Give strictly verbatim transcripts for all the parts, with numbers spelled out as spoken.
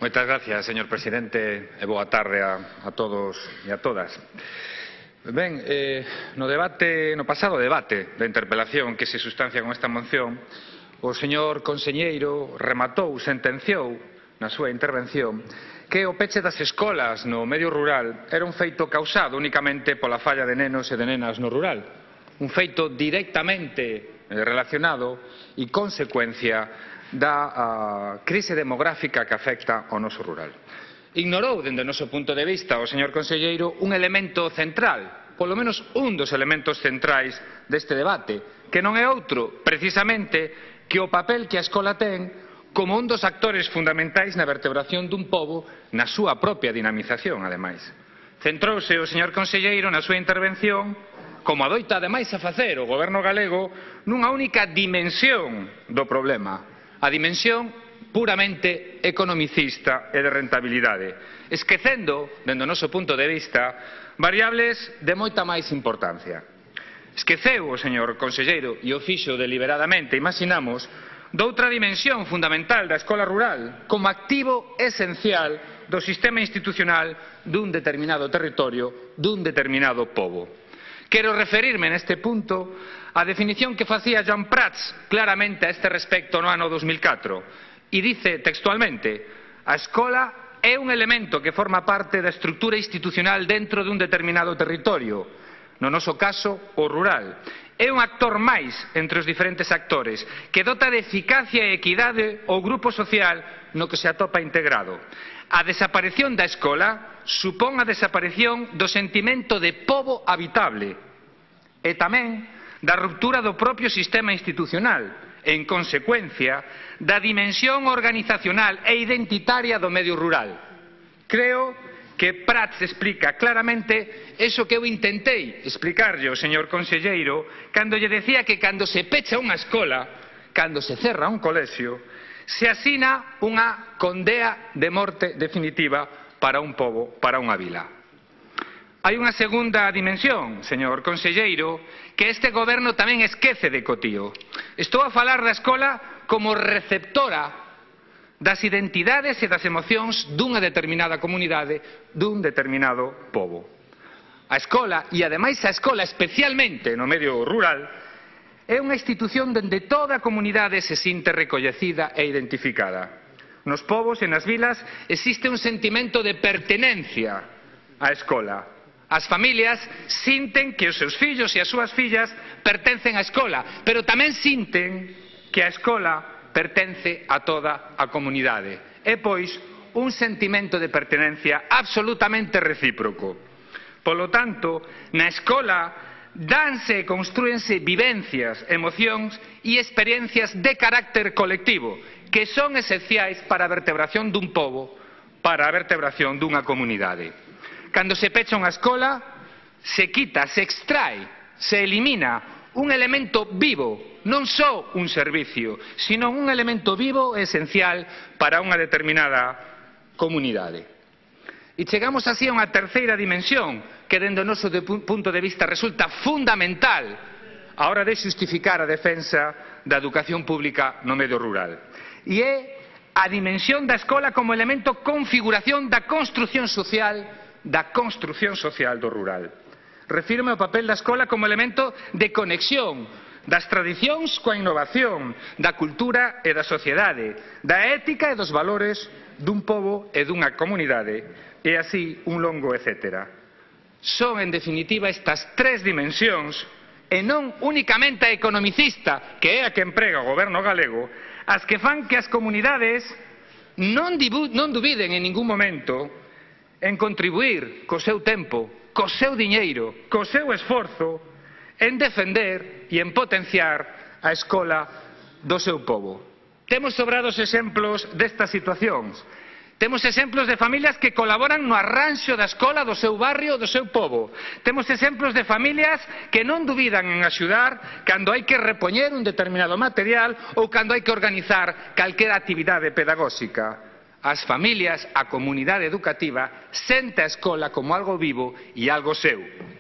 Moitas gracias, señor presidente, e boa tarde a, a todos e a todas. Ben, eh, no debate, no pasado debate da interpelación que se sustancia con esta moción, o señor conselleiro rematou, sentenciou na súa intervención que o peche das escolas no medio rural era un feito causado únicamente pola falla de nenos e de nenas no rural, un feito directamente relacionado e consecuencia da uh, crise demográfica que afecta ao noso rural. Ignorou, dende o noso punto de vista, o señor conselleiro, un elemento central, polo menos un dos elementos centrais deste debate, que non é outro, precisamente, que o papel que a escola ten como un dos actores fundamentais na vertebración dun pobo na súa propia dinamización, ademais. Centrouse o señor conselleiro na súa intervención, como adoita ademais a facer o goberno galego, nunha única dimensión do problema, a dimensión puramente economicista e de rentabilidade, esquecendo, dende o noso punto de vista, variables de moita máis importancia. Esqueceu o señor conselleiro, e o fixo deliberadamente, imaginamos, doutra dimensión fundamental da escola rural como activo esencial do sistema institucional dun determinado territorio, dun determinado pobo. Quero referirme neste punto á definición que facía Jean Prats claramente a este respecto no ano dos mil catro e dice textualmente: a escola é un elemento que forma parte da estrutura institucional dentro dun determinado territorio, no noso caso o rural. É un actor máis entre os diferentes actores que dota de eficacia e equidade o grupo social no que se atopa integrado. A desaparición da escola supón a desaparición do sentimento de pobo habitable e tamén da ruptura do propio sistema institucional, en consecuencia da dimensión organizacional e identitaria do medio rural. Creo que Prats explica claramente eso que eu intentei explicarlle ao señor conselleiro cando lle decía que cando se pecha unha escola, cando se cerra un colexio, se asina unha condea de morte definitiva para un pobo, para unha vila. Hai unha segunda dimensión, señor conselleiro, que este goberno tamén esquece de cotío. Estou a falar da escola como receptora das identidades e das emocións dunha determinada comunidade, dun determinado pobo. A escola, e ademais a escola especialmente no medio rural, é unha institución onde toda a comunidade se sinte recoñecida e identificada. Nos pobos e nas vilas existe un sentimento de pertenencia á escola. As familias sinten que os seus fillos e as súas fillas pertencen á escola, pero tamén sinten que a escola pertence a toda a comunidade. É, pois, un sentimento de pertenencia absolutamente recíproco. Polo tanto, na escola danse e construense vivencias, emocións e experiencias de carácter colectivo que son esenciais para a vertebración dun pobo, para a vertebración dunha comunidade. Cando se pecha unha escola, se quita, se extrae, se elimina un elemento vivo, non só un servicio, sino un elemento vivo e esencial para unha determinada comunidade. E chegamos así a unha terceira dimensión que, dende o noso punto de vista, resulta fundamental a hora de xustificar a defensa da educación pública no medio rural. E é a dimensión da escola como elemento configuración da construción social, da construción social do rural. Refírome ao papel da escola como elemento de conexión das tradicións coa innovación, da cultura e da sociedade, da ética e dos valores dun pobo e dunha comunidade, e así un longo etcétera. Son, en definitiva, estas tres dimensións, e non únicamente a economicista, que é a que emprega o goberno galego, as que fan que as comunidades non, non dubiden en ningún momento en contribuir co seu tempo, co seu diñeiro, co seu esforzo en defender e en potenciar a escola do seu pobo. Temos sobrados exemplos destas situacións. Temos exemplos de familias que colaboran no arranxo da escola do seu barrio ou do seu pobo. Temos exemplos de familias que non dubidan en axudar cando hai que repoñer un determinado material ou cando hai que organizar calquera actividade pedagóxica. As familias, a comunidade educativa, sente a escola como algo vivo e algo seu.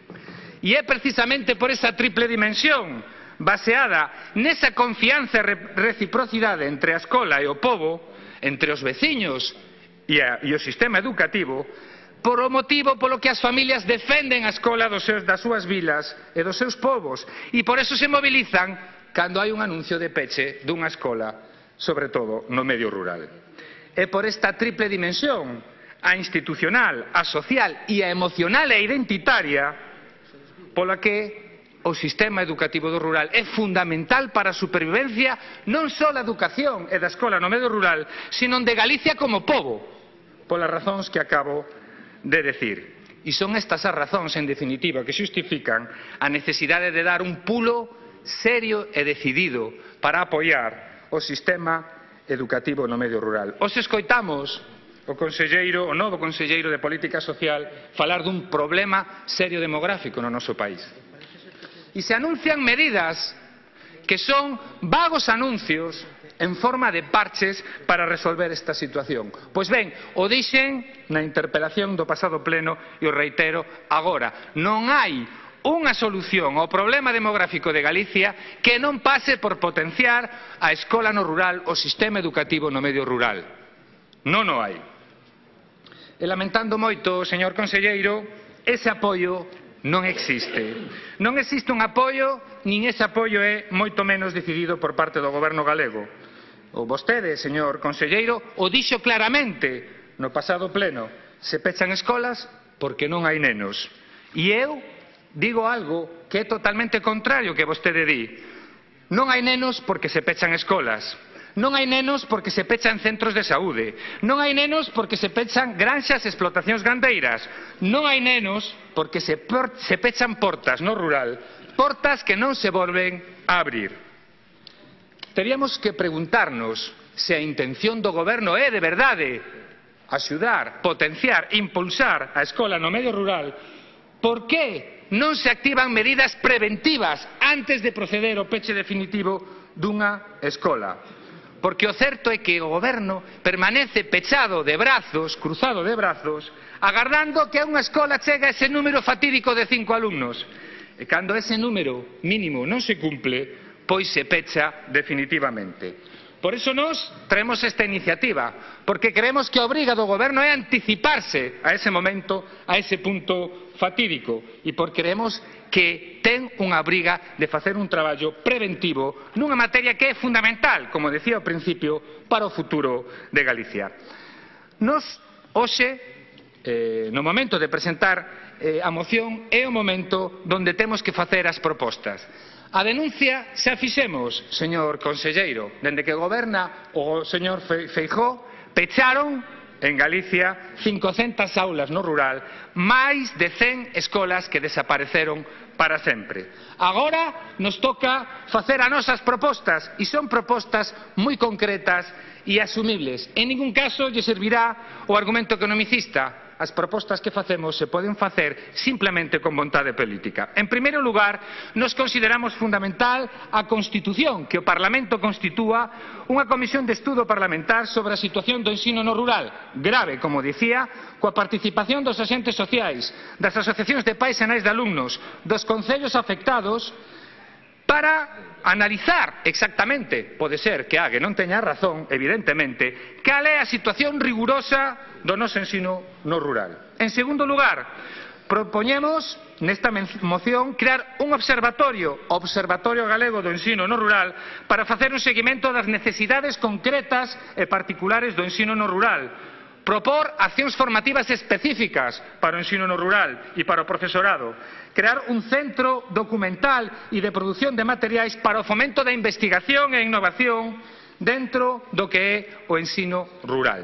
E é precisamente por esa triple dimensión, baseada nesa confianza e reciprocidade entre a escola e o pobo, entre os veciños e, a, e o sistema educativo por o motivo polo que as familias defenden a escola dos seus, das súas vilas e dos seus povos e por eso se mobilizan cando hai un anuncio de peche dunha escola, sobre todo no medio rural. É por esta triple dimensión, a institucional, a social e a emocional e identitaria, pola que o sistema educativo do rural é fundamental para a supervivencia non só da educación e da escola no medio rural, sino de Galicia como pobo, polas razóns que acabo de decir. E son estas as razóns, en definitiva, que xustifican a necesidade de dar un pulo serio e decidido para apoiar o sistema educativo no medio rural. Os escoitamos o conselleiro, o novo conselleiro de Política Social falar dun problema serio demográfico no noso país. E se anuncian medidas que son vagos anuncios en forma de parches para resolver esta situación. Pois ben, o dixen na interpelación do pasado pleno e o reitero agora. Non hai unha solución ao problema demográfico de Galicia que non pase por potenciar a escola no rural, o sistema educativo no medio rural. Non o hai. E lamentando moito, señor conselleiro, ese apoio non existe. Non existe un apoio, nin ese apoio é moito menos decidido por parte do goberno galego. O vostede, señor conselleiro, o dixo claramente no pasado pleno. Se pechan escolas porque non hai nenos. E eu digo algo que é totalmente contrario que vostede di. Non hai nenos porque se pechan escolas. Non hai nenos porque se pechan centros de saúde. Non hai nenos porque se pechan granxas e explotacións gandeiras. Non hai nenos porque se, por, se pechan portas no rural, portas que non se volven a abrir. Teríamos que preguntarnos se a intención do goberno é de verdade axudar, potenciar, impulsar a escola no medio rural. Por que non se activan medidas preventivas antes de proceder ao peche definitivo dunha escola? Porque o certo é que o goberno permanece pechado de brazos, cruzado de brazos, agardando que a unha escola chegue a ese número fatídico de cinco alumnos. E cando ese número mínimo non se cumple, pois se pecha definitivamente. Por iso nós traemos esta iniciativa, porque creemos que a obriga do goberno é anticiparse a ese momento, a ese punto fatídico, e porque creemos que ten unha obriga de facer un traballo preventivo nunha materia que é fundamental, como decía ao principio, para o futuro de Galicia. Nos, hoxe, eh, no momento de presentar eh, a moción, é o momento onde temos que facer as propostas. A denuncia xa fixemos, señor conselleiro, dende que goberna o señor Feijóo, pecharon en Galicia cincocentas aulas no rural, máis de cen escolas que desapareceron para sempre. Agora nos toca facer as nosas propostas, e son propostas moi concretas e asumibles. En ningún caso lle servirá o argumento economicista. As propostas que facemos se poden facer simplemente con vontade política. En primeiro lugar, nos consideramos fundamental a Constitución, que o Parlamento constitúa unha comisión de estudo parlamentar sobre a situación do ensino no rural, grave, como dicía, coa participación dos axentes sociais, das asociacións de pais e nais de alumnos, dos concellos afectados, para analizar exactamente, pode ser que Ague non teña razón, evidentemente, cal é a situación rigurosa do noso ensino no rural. En segundo lugar, propoñemos nesta moción crear un observatorio, Observatorio Galego do Ensino no Rural, para facer un seguimento das necesidades concretas e particulares do ensino no rural, propor accións formativas específicas para o ensino no rural e para o profesorado, crear un centro documental e de produción de materiais para o fomento da investigación e innovación dentro do que é o ensino rural.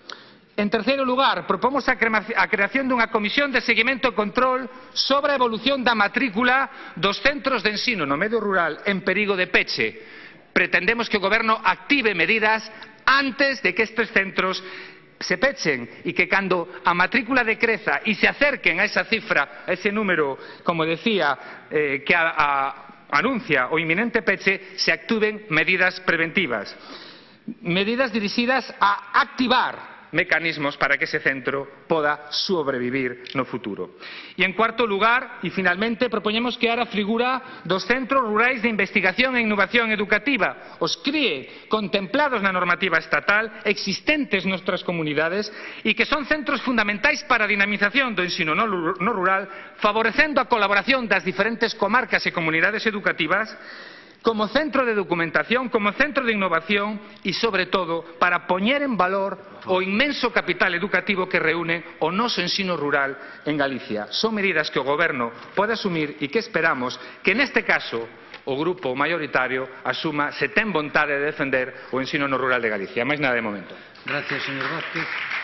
En terceiro lugar, propomos a creación dunha comisión de seguimento e control sobre a evolución da matrícula dos centros de ensino no medio rural en perigo de peche. Pretendemos que o goberno active medidas antes de que estes centros se pechen e que cando a matrícula decreza e se acerquen a esa cifra, a ese número, como decía, eh, que a, a, anuncia o inminente peche, se actúen medidas preventivas. Medidas dirixidas a activar mecanismos para que ese centro poda sobrevivir no futuro. E, en cuarto lugar, e finalmente, propoñemos crear a figura dos Centros Rurais de Investigación e Innovación Educativa, os C R I E, contemplados na normativa estatal, existentes nas noutras comunidades e que son centros fundamentais para a dinamización do ensino no rural, favorecendo a colaboración das diferentes comarcas e comunidades educativas como centro de documentación, como centro de innovación e, sobre todo, para poñer en valor o inmenso capital educativo que reúne o noso ensino rural en Galicia. Son medidas que o Goberno pode asumir e que esperamos que, neste caso, o grupo maioritario asuma se ten vontade de defender o ensino no rural de Galicia. Máis nada de momento. Gracias, señor Vázquez.